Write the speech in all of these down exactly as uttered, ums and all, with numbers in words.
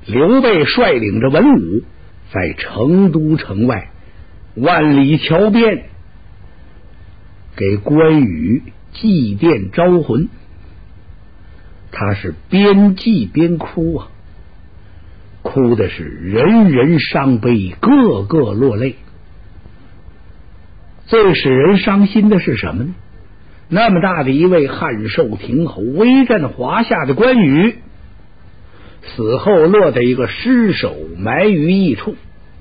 刘备率领着文武在成都城外万里桥边给关羽祭奠招魂。他是边祭边哭啊，哭的是人人伤悲，个个落泪。最使人伤心的是什么呢？那么大的一位汉寿亭侯，威震华夏的关羽，死后落得一个尸首埋于一处。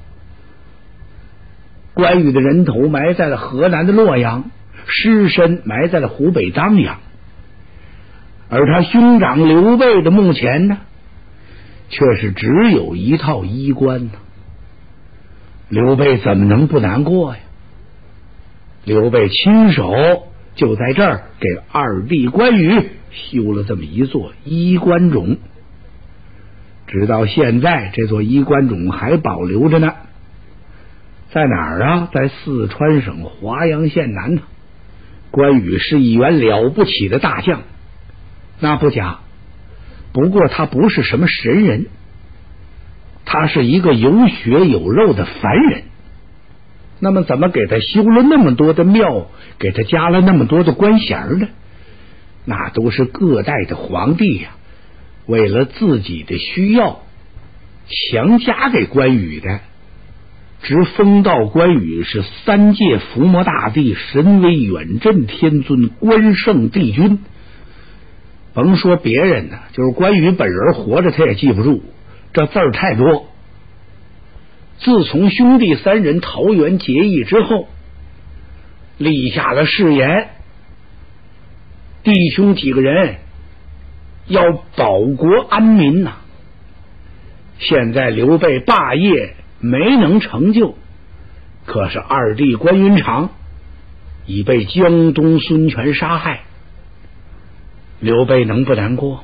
关羽的人头埋在了河南的洛阳，尸身埋在了湖北当阳，而他兄长刘备的墓前呢，却是只有一套衣冠呢。刘备怎么能不难过呀？刘备亲手就在这儿给二弟关羽修了这么一座衣冠冢，直到现在这座衣冠冢还保留着呢。在哪儿啊？在四川省华阳县南呢。关羽是一员了不起的大将，那不假，不过他不是什么神人，他是一个有血有肉的凡人。那么怎么给他修了那么多的庙，给他加了那么多的官衔呢？那都是各代的皇帝呀、啊，为了自己的需要强加给关羽的，直封到关羽是三界伏魔大帝，神威远镇天尊，关圣帝君。甭说别人呢，就是关羽本人活着他也记不住，这字儿太多。自从兄弟三人桃园结义之后，立下了誓言，弟兄几个人要保国安民呐、啊。现在刘备霸业没能成就，可是二弟关云长已被江东孙权杀害，刘备能不难过吗？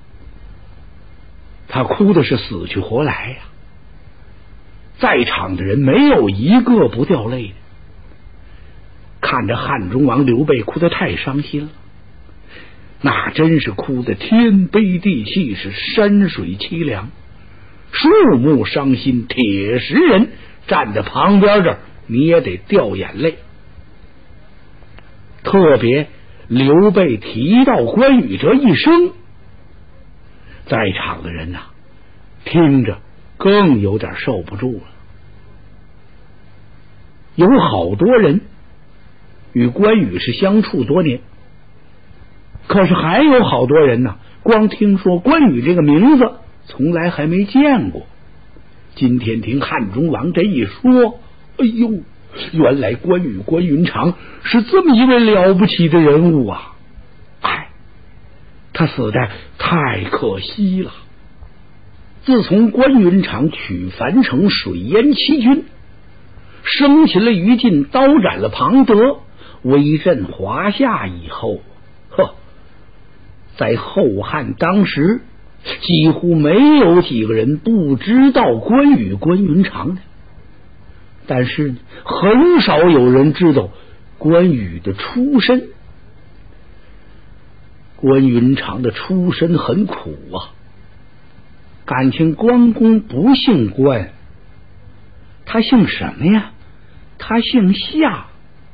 他哭的是死去活来呀、啊。在场的人没有一个不掉泪的，看着汉中王刘备哭得太伤心了，那真是哭得天悲地泣，是山水凄凉，树木伤心，铁石人站在旁边这儿你也得掉眼泪。特别刘备提到关羽这一声，在场的人呐、啊，听着更有点受不住了。有好多人与关羽是相处多年，可是还有好多人呢，光听说关羽这个名字，从来还没见过。今天听汉中王这一说，哎呦，原来关羽关云长是这么一位了不起的人物啊！哎，他死的太可惜了。自从关云长取樊城，水淹七军，生擒了于禁，刀斩了庞德，威震华夏以后，呵，在后汉当时几乎没有几个人不知道关羽关云长的，但是很少有人知道关羽的出身。关云长的出身很苦啊，感情关公不姓关，他姓什么呀？他姓夏。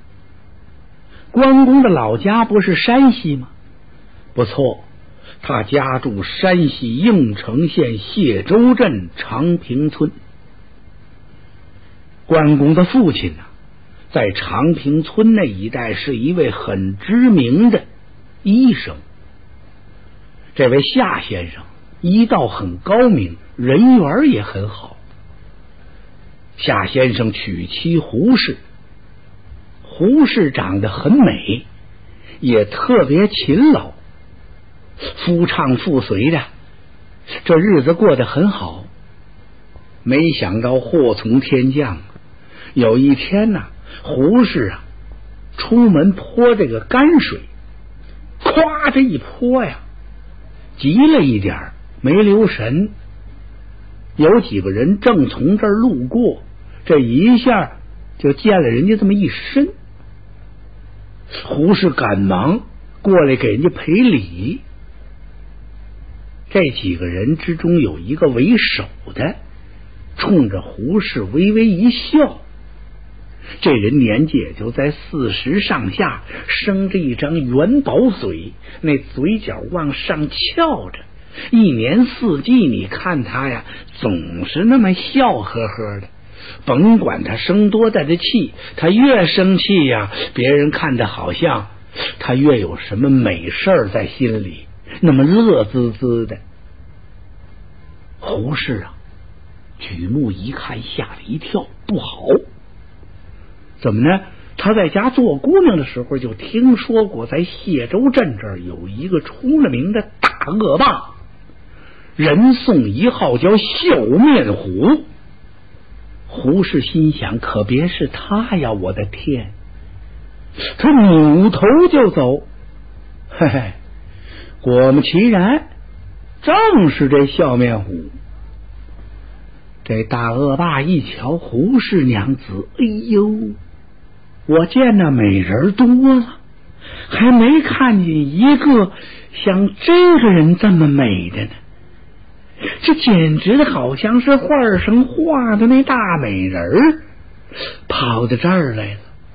关公的老家不是山西吗？不错，他家住山西应城县解州镇长平村。关公的父亲呢、啊，在长平村那一带是一位很知名的医生。这位夏先生医道很高明，人缘也很好。夏先生娶妻胡氏，胡氏长得很美，也特别勤劳，夫唱妇随的，这日子过得很好。没想到祸从天降，有一天呢、啊，胡氏啊出门泼这个泔水，咵这一泼呀，急了一点，没留神，有几个人正从这儿路过，这一下就溅了人家这么一身。胡氏赶忙过来给人家赔礼。 这几个人之中有一个为首的，冲着胡适微微一笑。这人年纪也就在四十上下，生着一张元宝嘴，那嘴角往上翘着，一年四季你看他呀，总是那么笑呵呵的。甭管他生多大的气，他越生气呀，别人看的好像他越有什么美事儿在心里，那么乐滋滋的。胡适啊，举目一看，吓了一跳，不好！怎么呢？他在家做姑娘的时候就听说过，在谢州镇这儿有一个出了名的大恶霸，人送一号叫笑面虎。胡适心想，可别是他呀！我的天！他扭头就走。嘿嘿，果不其然，正是这笑面虎。这大恶霸一瞧胡氏娘子，哎呦，我见那美人多了，还没看见一个像这个人这么美的呢。这简直的好像是画上画的那大美人跑到这儿来了，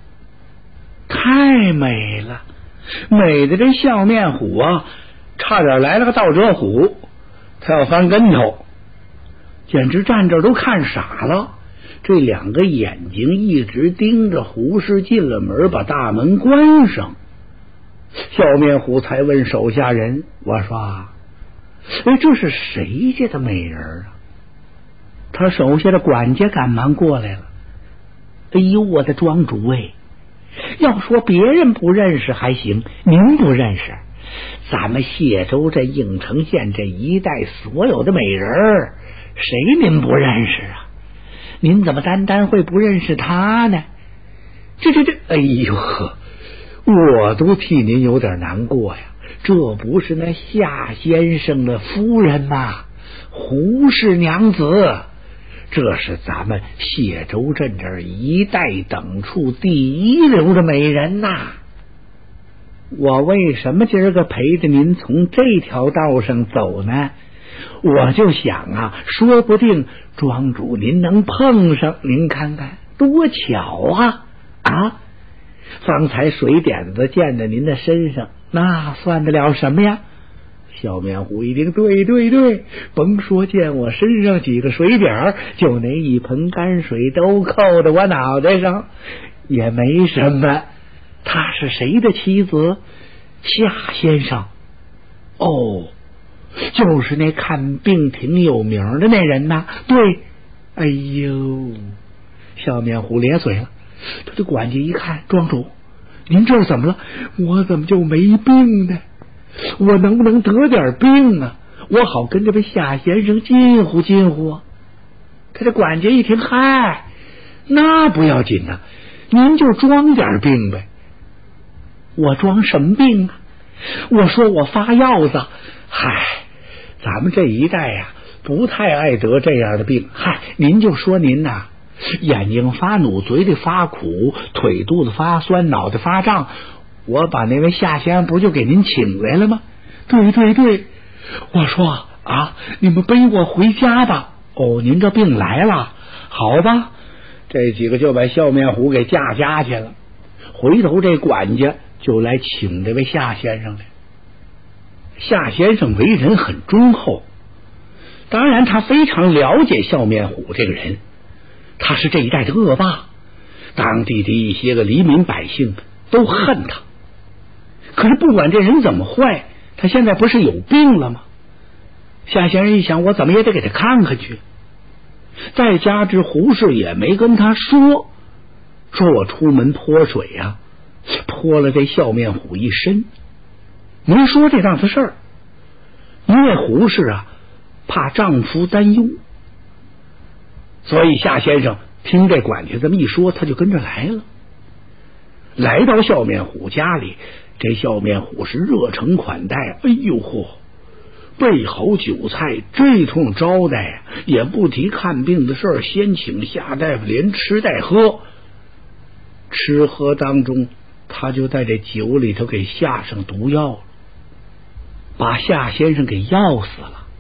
太美了，美的这笑面虎啊，差点来了个倒折虎，他要翻跟头，简直站这儿都看傻了。这两个眼睛一直盯着胡适，进了门把大门关上。笑面虎才问手下人，我说哎，这是谁家的美人啊？他手下的管家赶忙过来了。哎呦，我的庄主哎，要说别人不认识还行，您不认识，咱们谢州这应城县这一带所有的美人，谁您不认识啊？您怎么单单会不认识他呢？这这这，哎呦呵，我都替您有点难过呀。这不是那夏先生的夫人吗？胡氏娘子，这是咱们谢州镇这一带等处第一流的美人呐！我为什么今儿个陪着您从这条道上走呢？我就想啊，说不定庄主您能碰上，您看看多巧啊！啊，方才水点子溅在您的身上，那算得了什么呀？笑面虎一听，对对对，甭说溅我身上几个水点，就那一盆泔水都扣在我脑袋上，也没什么。他是谁的妻子？夏先生。哦，就是那看病挺有名的那人呐。对。哎呦，笑面虎咧嘴了。他这管家一看，庄主，您这怎么了？我怎么就没病呢？我能不能得点病啊？我好跟这位夏先生近乎近乎。他这管家一听，嗨，那不要紧啊，您就装点病呗。我装什么病啊？我说我发药子。嗨，咱们这一带呀、啊，不太爱得这样的病。嗨，您就说您呐、啊，眼睛发怒，嘴里发苦，腿肚子发酸，脑袋发胀。我把那位夏先生不就给您请来了吗？对对对，我说啊，你们背我回家吧。哦，您这病来了，好吧。这几个就把笑面虎给架家去了。回头这管家就来请这位夏先生来。夏先生为人很忠厚，当然他非常了解笑面虎这个人，他是这一带的恶霸，当地的一些个黎民百姓都恨他。可是不管这人怎么坏，他现在不是有病了吗？夏先生一想，我怎么也得给他看看去。再加之胡适也没跟他说，说我出门泼水呀、啊，泼了这笑面虎一身。没说这档子事儿，因为胡适啊怕丈夫担忧，所以夏先生听这管家这么一说，他就跟着来了。来到笑面虎家里，这笑面虎是热诚款待，哎呦嚯，备好酒菜，这通招待呀，也不提看病的事儿，先请夏大夫连吃带喝。吃喝当中，他就在这酒里头给下上毒药了，把夏先生给药死了。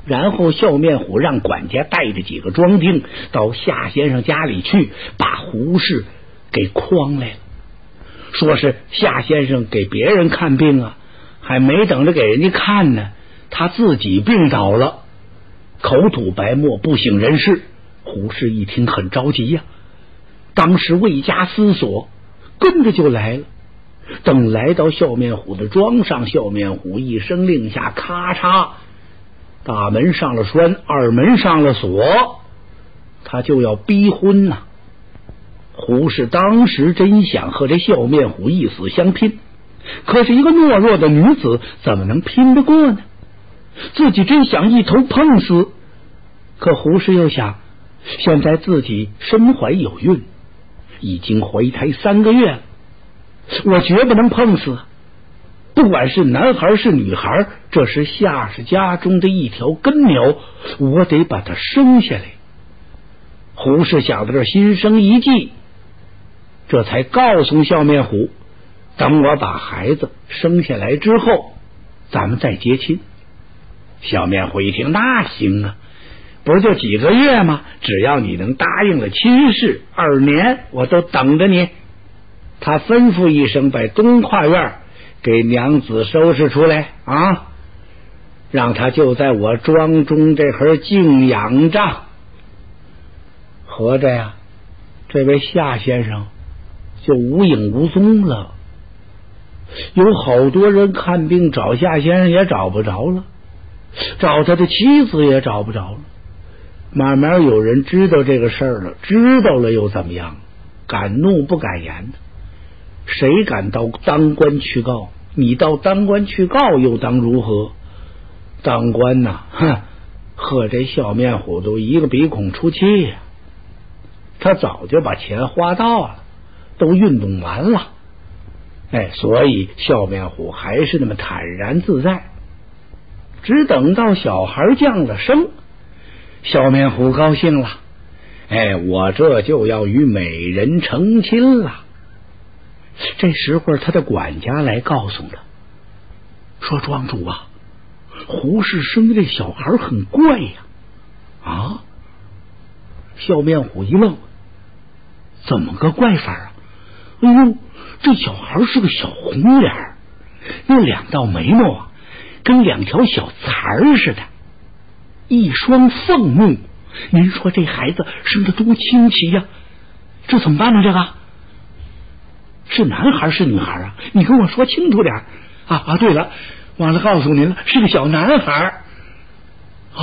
然后笑面虎让管家带着几个庄丁到夏先生家里去，把胡氏给诓来了。说是夏先生给别人看病啊，还没等着给人家看呢，他自己病倒了，口吐白沫，不省人事。胡氏一听很着急呀、啊，当时未加思索，跟着就来了。等来到笑面虎的庄上，笑面虎一声令下，咔嚓，大门上了栓，二门上了锁，他就要逼婚呐、啊。胡氏当时真想和这笑面虎一死相拼，可是一个懦弱的女子怎么能拼得过呢？自己真想一头碰死，可胡氏又想，现在自己身怀有孕，已经怀胎三个月了，我绝不能碰死。不管是男孩是女孩，这是夏氏家中的一条根苗，我得把它生下来。胡氏想到这，心生一计，这才告诉笑面虎，等我把孩子生下来之后，咱们再结亲。笑面虎一听，那行啊，不是就几个月吗？只要你能答应了亲事，二年我都等着你。他吩咐一声，把东跨院给娘子收拾出来啊，让他就在我庄中这盒静养着。合着呀，这位夏先生就无影无踪了。有好多人看病找夏先生也找不着了，找他的妻子也找不着了。慢慢有人知道这个事儿了，知道了又怎么样？敢怒不敢言的。谁敢到当官去告？你到当官去告又当如何？当官呐、啊，哼，和这笑面虎都一个鼻孔出气呀、啊。他早就把钱花到了，都运动完了。哎，所以笑面虎还是那么坦然自在。只等到小孩降了生，笑面虎高兴了。哎，我这就要与美人成亲了。这时候他的管家来告诉他说，庄主啊，胡氏生的这小孩很怪呀。啊，笑面虎一愣，怎么个怪法啊？哎呦，这小孩是个小红脸，那两道眉毛啊跟两条小蚕似的，一双凤目，您说这孩子生得多清奇呀、啊、这怎么办呢？这个是男孩是女孩啊？你跟我说清楚点啊！啊，对了，忘了告诉您了，是个小男孩啊！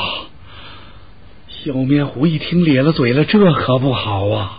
笑面虎一听咧了嘴了，这可不好啊！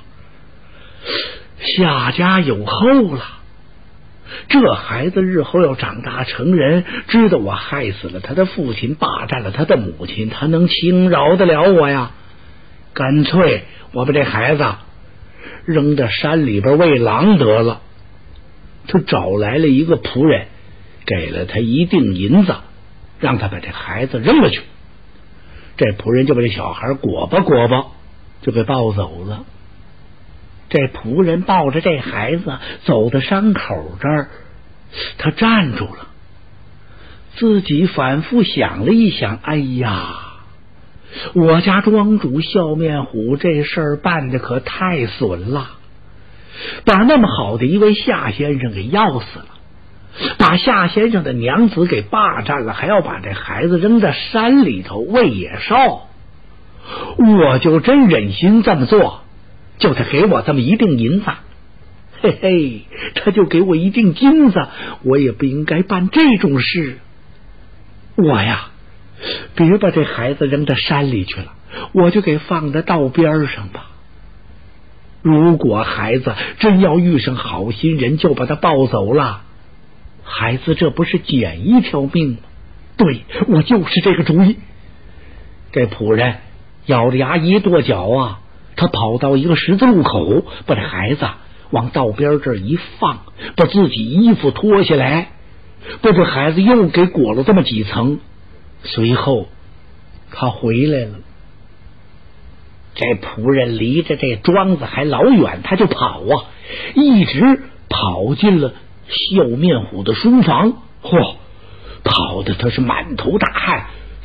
夏家有后了，这孩子日后要长大成人，知道我害死了他的父亲，霸占了他的母亲，他能轻饶得了我呀？干脆我把这孩子扔到山里边喂狼得了。他找来了一个仆人，给了他一锭银子，让他把这孩子扔了去。这仆人就把这小孩裹吧裹吧，就给抱走了。这仆人抱着这孩子走到山口这儿，他站住了，自己反复想了一想，哎呀，我家庄主笑面虎这事儿办的可太损了，把那么好的一位夏先生给要死了，把夏先生的娘子给霸占了，还要把这孩子扔在山里头喂野兽，我就真忍心这么做，就得给我这么一锭银子。嘿嘿，他就给我一锭金子，我也不应该办这种事。我呀，别把这孩子扔到山里去了，我就给放在道边上吧。如果孩子真要遇上好心人，就把他抱走了，孩子这不是捡一条命吗？对，我就是这个主意。这仆人咬着牙一跺脚啊，他跑到一个十字路口，把这孩子往道边这儿一放，把自己衣服脱下来，把这孩子又给裹了这么几层，随后他回来了。这仆人离着这庄子还老远，他就跑啊，一直跑进了笑面虎的书房。嚯，跑的他是满头大汗，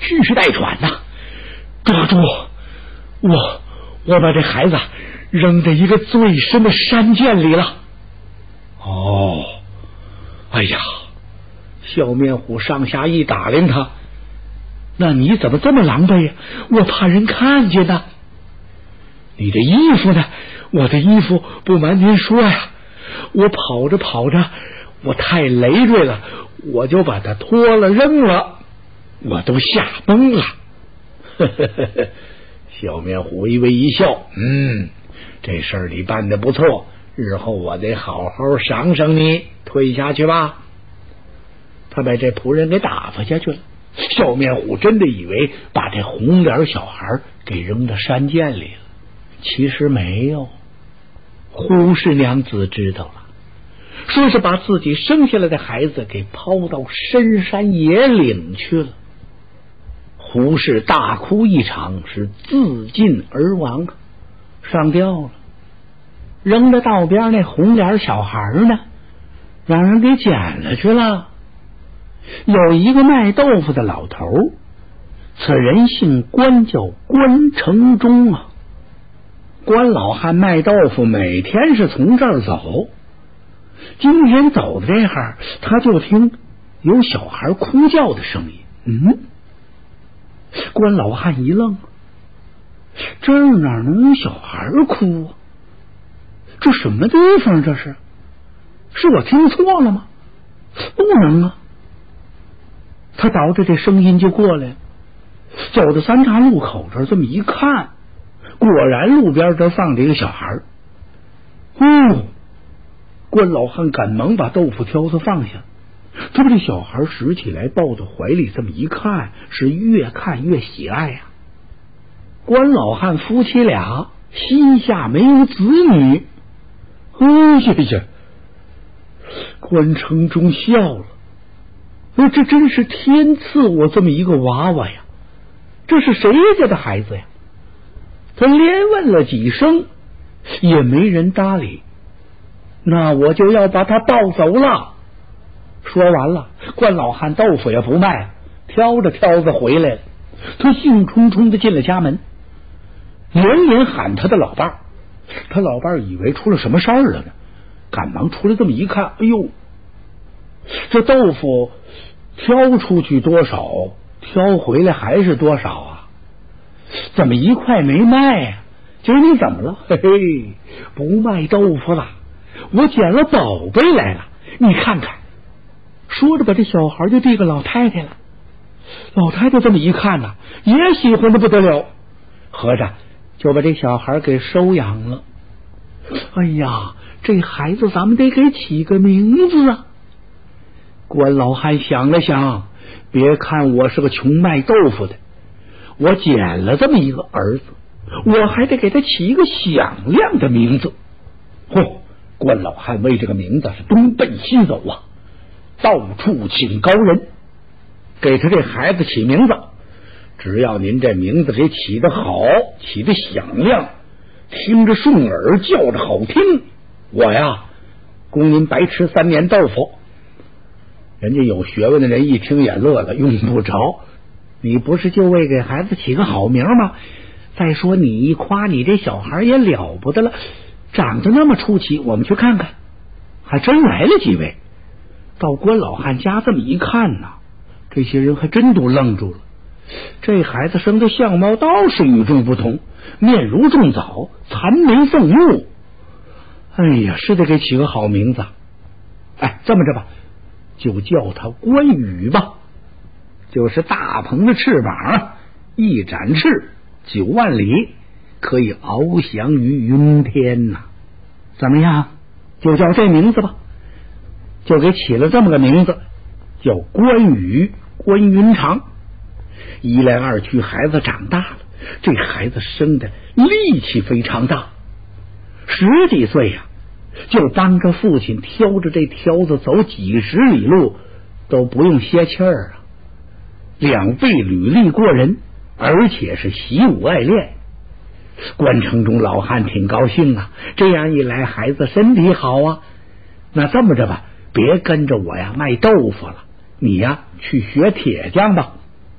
蓄势待喘呐、啊！抓住我！我把这孩子扔在一个最深的山涧里了。哦，哎呀！笑面虎上下一打量他，那你怎么这么狼狈呀？我怕人看见呢。你的衣服呢？我的衣服不瞒您说呀，我跑着跑着，我太累赘了，我就把它脱了扔了，我都吓懵了。呵呵呵呵，笑面虎微微一笑，嗯，这事儿你办得不错，日后我得好好赏赏你，退下去吧。他把这仆人给打发下去了。笑面虎真的以为把这红脸小孩给扔到山涧里了，其实没有。胡氏娘子知道了，说是把自己生下来的孩子给抛到深山野岭去了。胡氏大哭一场，是自尽而亡，上吊了。扔到道边那红脸小孩呢，让人给捡了去了。有一个卖豆腐的老头，此人姓关，叫关成忠啊。关老汉卖豆腐，每天是从这儿走。今天走的这哈，他就听有小孩哭叫的声音。嗯，关老汉一愣，这儿哪能有小孩哭啊？这什么地方？这是？是我听错了吗？不能啊！他倒着这声音就过来了，走到三岔路口这儿，这么一看，果然路边这放着一个小孩。哦，关老汉赶忙把豆腐挑子放下，他把这小孩拾起来抱到怀里，这么一看，是越看越喜爱呀、啊。关老汉夫妻俩膝下没有子女。哎呀呀！关成忠笑了，那这真是天赐我这么一个娃娃呀！这是谁家的孩子呀？他连问了几声，也没人搭理。那我就要把他抱走了。说完了，关老汉豆腐也不卖了，挑着挑子回来了。他兴冲冲的进了家门，连连喊他的老伴儿。他老伴儿以为出了什么事儿了呢，赶忙出来这么一看，哎呦，这豆腐挑出去多少，挑回来还是多少啊？怎么一块没卖呀、啊？今儿你怎么了？嘿嘿，不卖豆腐了，我捡了宝贝来了，你看看。说着把这小孩就递给老太太了。老太太这么一看呢、啊，也喜欢的不得了，合着就把这小孩给收养了。哎呀，这孩子咱们得给起个名字啊！关老汉想了想，别看我是个穷卖豆腐的，我捡了这么一个儿子，我还得给他起一个响亮的名字。嚯！关老汉为这个名字是东奔西走啊，到处请高人给他这孩子起名字。只要您这名字给起得好，起得响亮，听着顺耳，叫着好听，我呀供您白吃三年豆腐。人家有学问的人一听也乐了，用不着，你不是就为给孩子起个好名吗？再说你一夸你这小孩也了不得了，长得那么出奇，我们去看看。还真来了几位。到关老汉家这么一看呐，这些人还真都愣住了。这孩子生的相貌倒是与众不同，面如重枣，残眉凤目。哎呀，是得给起个好名字。哎，这么着吧，就叫他关羽吧，就是大鹏的翅膀，一展翅九万里，可以翱翔于云天呐、啊。怎么样？就叫这名字吧，就给起了这么个名字，叫关羽，关云长。一来二去，孩子长大了，这孩子生的力气非常大，十几岁呀、啊，就帮着父亲挑着这挑子走几十里路都不用歇气儿啊，两臂履力过人，而且是习武爱练。关城中老汉挺高兴啊，这样一来孩子身体好啊。那这么着吧，别跟着我呀卖豆腐了，你呀去学铁匠吧。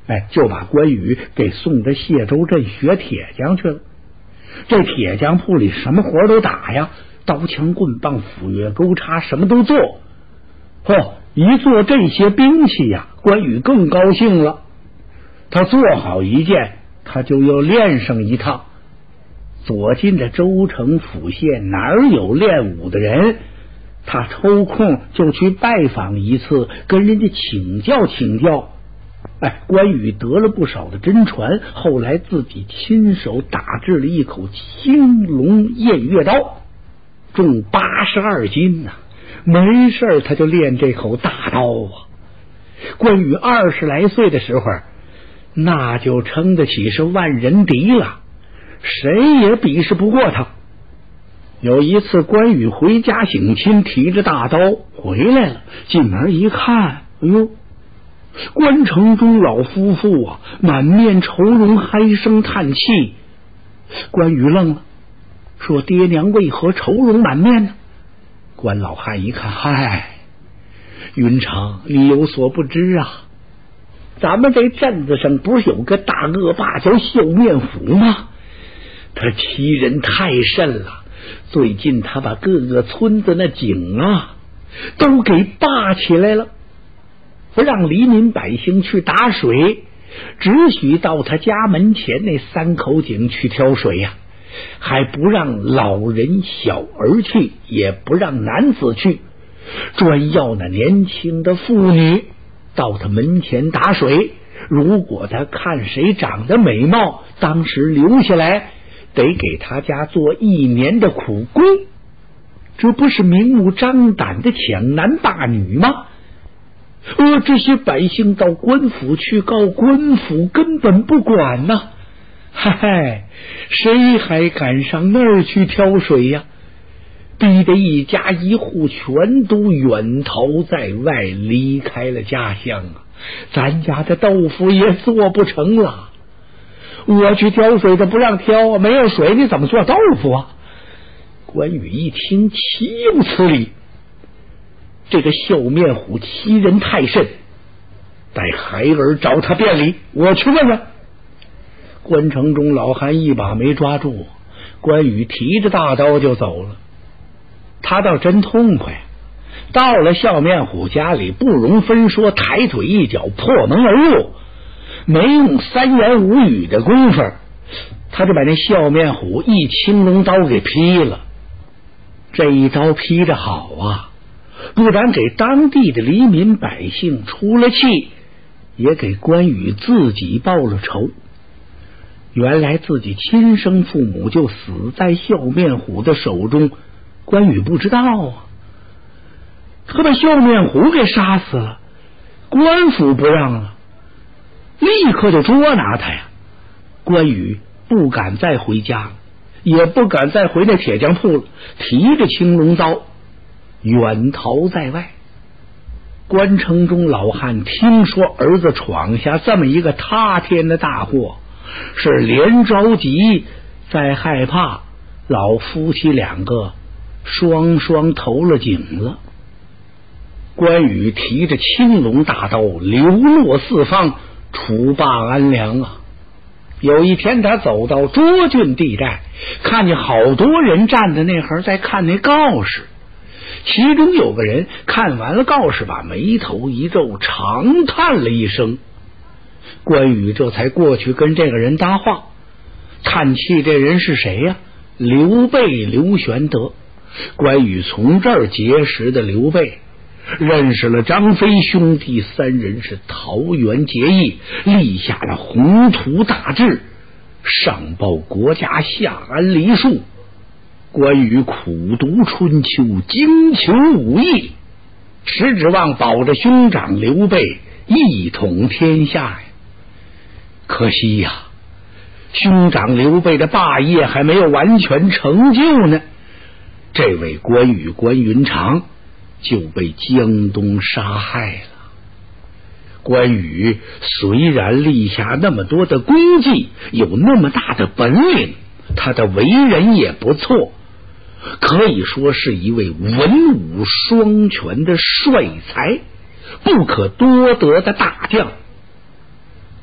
哎，就把关羽给送到谢州镇学铁匠去了。这铁匠铺里什么活都打呀，刀枪棍棒斧钺钩叉什么都做。嚯，一做这些兵器呀，关羽更高兴了。他做好一件，他就要练上一趟。左近的州城府县哪儿有练武的人，他抽空就去拜访一次，跟人家请教请教。哎，关羽得了不少的真传，后来自己亲手打制了一口青龙偃月刀，重八十二斤呐、啊！没事他就练这口大刀啊。关羽二十来岁的时候，那就称得起是万人敌了，谁也比试不过他。有一次关羽回家省亲，提着大刀回来了，进门一看，哎呦，关城中老夫妇啊，满面愁容，唉声叹气。关羽愣了，说：“爹娘为何愁容满面呢？”关老汉一看，嗨，云长，你有所不知啊，咱们这镇子上不是有个大恶霸叫笑面虎吗？他欺人太甚了，最近他把各个村子那井啊都给霸起来了，不让黎民百姓去打水，只许到他家门前那三口井去挑水呀、啊，还不让老人小儿去，也不让男子去，专要那年轻的妇女到他门前打水。如果他看谁长得美貌，当时留下来，得给他家做一年的苦工。这不是明目张胆的抢男霸女吗？呃，这些百姓到官府去告，官府根本不管呐、啊。嗨，谁还敢上那儿去挑水呀？逼得一家一户全都远逃在外，离开了家乡啊！咱家的豆腐也做不成了。我去挑水，他不让挑啊，没有水你怎么做豆腐啊？关羽一听，岂有此理！这个笑面虎欺人太甚，待孩儿找他辩理，我去问问。关城中老汉一把没抓住，关羽提着大刀就走了。他倒真痛快，到了笑面虎家里，不容分说，抬腿一脚破门而入，没用三言五语的功夫，他就把那笑面虎一青龙刀给劈了。这一刀劈得好啊，不但给当地的黎民百姓出了气，也给关羽自己报了仇。原来自己亲生父母就死在笑面虎的手中，关羽不知道啊，他把笑面虎给杀死了，官府不让了，立刻就捉拿他呀。关羽不敢再回家了，也不敢再回那铁匠铺了，提着青龙刀远逃在外。关城中老汉听说儿子闯下这么一个塌天的大祸，是连着急再害怕，老夫妻两个双双投了井了。关羽提着青龙大刀流落四方，除霸安良啊。有一天他走到涿郡地带，看见好多人站在那儿在看那告示，其中有个人看完了告示，把眉头一皱，长叹了一声。关羽这才过去跟这个人搭话，叹气这人是谁呀？刘备刘玄德。关羽从这儿结识的刘备，认识了张飞兄弟三人，是桃园结义，立下了宏图大志，上报国家，下安黎庶。关羽苦读春秋，精求武艺，实指望保着兄长刘备一统天下呀。可惜呀，兄长刘备的霸业还没有完全成就呢。这位关羽关云长就被江东杀害了。关羽虽然立下那么多的功绩，有那么大的本领，他的为人也不错，可以说是一位文武双全的帅才，不可多得的大将。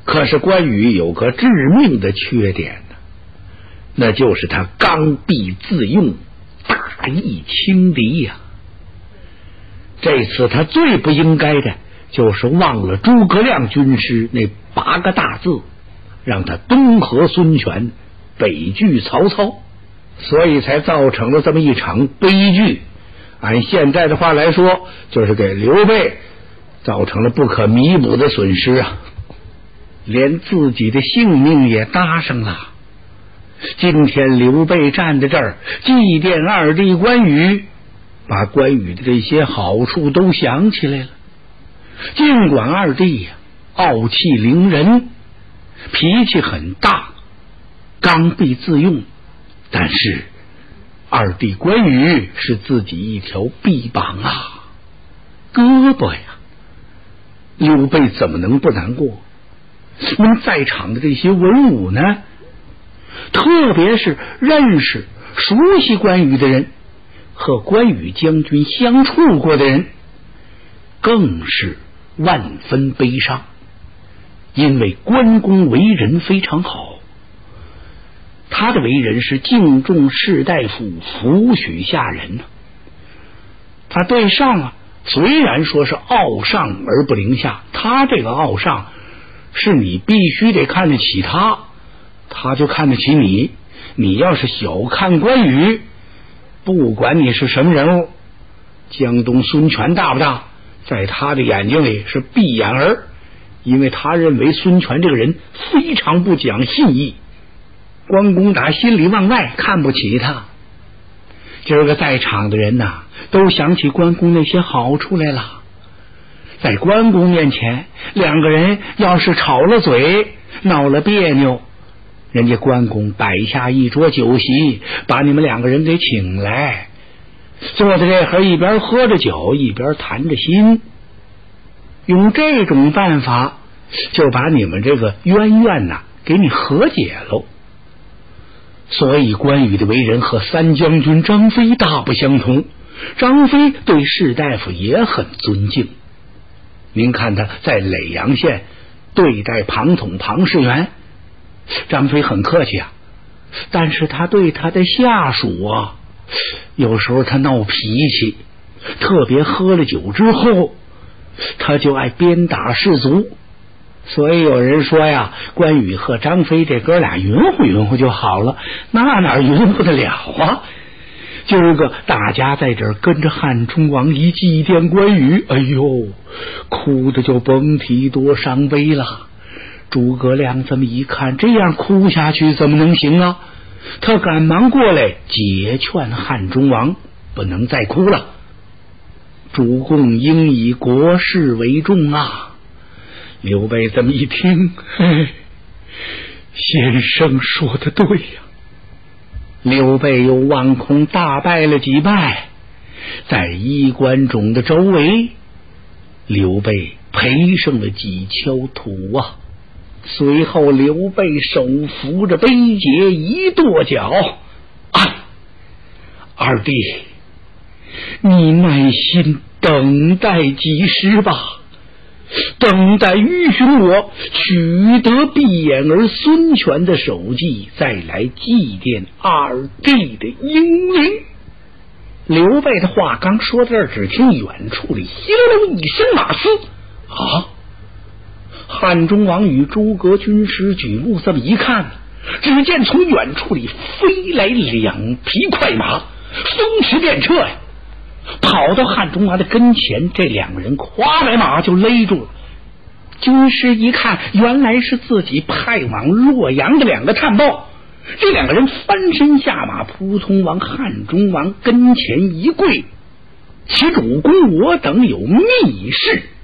可是关羽有个致命的缺点呢，那就是他刚愎自用，大义轻敌呀、啊。这次他最不应该的就是忘了诸葛亮军师那八个大字，让他东和孙权，北拒曹操，所以才造成了这么一场悲剧。按现在的话来说，就是给刘备造成了不可弥补的损失啊，连自己的性命也搭上了。今天刘备站在这儿祭奠二弟关羽，把关羽的这些好处都想起来了。尽管二弟呀、啊、傲气凌人，脾气很大，刚愎自用，但是二弟关羽是自己一条臂膀啊，胳膊呀，刘备怎么能不难过？那么在场的这些文武呢，特别是认识熟悉关羽的人，和关羽将军相处过的人，更是万分悲伤。因为关公为人非常好，他的为人是敬重士大夫，抚许下人呢。他对上啊，虽然说是傲上而不凌下，他这个傲上是你必须得看得起他，他就看得起你。你要是小看关羽，不管你是什么人物，江东孙权大不大，在他的眼睛里是闭眼儿，因为他认为孙权这个人非常不讲信义，关公打心里往外看不起他。今儿个在场的人呐，都想起关公那些好处来了。在关公面前，两个人要是吵了嘴，闹了别扭，人家关公摆下一桌酒席，把你们两个人给请来，坐在这儿一边喝着酒一边谈着心，用这种办法就把你们这个冤怨呐给你和解喽。所以关羽的为人和三将军张飞大不相同，张飞对士大夫也很尊敬。您看他在耒阳县对待庞统庞士元，张飞很客气啊，但是他对他的下属啊，有时候他闹脾气，特别喝了酒之后，他就爱鞭打士卒。所以有人说呀，关羽和张飞这哥俩匀乎匀乎就好了，那哪匀乎得了啊？今儿个大家在这儿跟着汉中王一祭奠关羽，哎呦，哭的就甭提多伤悲了。诸葛亮这么一看，这样哭下去怎么能行啊？他赶忙过来解劝汉中王，不能再哭了，主公应以国事为重啊。刘备这么一听，嘿，先生说的对呀。刘备又望空大拜了几拜，在衣冠冢的周围，刘备赔上了几锹土啊。随后刘备手扶着碑节一跺脚，哎，二弟，你耐心等待几时吧，等待允许我取得闭眼儿孙权的首级，再来祭奠二弟的英灵。刘备的话刚说到这儿，只听远处里稀溜溜一声马嘶啊！汉中王与诸葛军师举目这么一看，只见从远处里飞来两匹快马，风驰电掣呀！跑到汉中王的跟前，这两个人跨来马就勒住了。军师一看，原来是自己派往洛阳的两个探报。这两个人翻身下马，扑通往汉中王跟前一跪：其主公我等有密事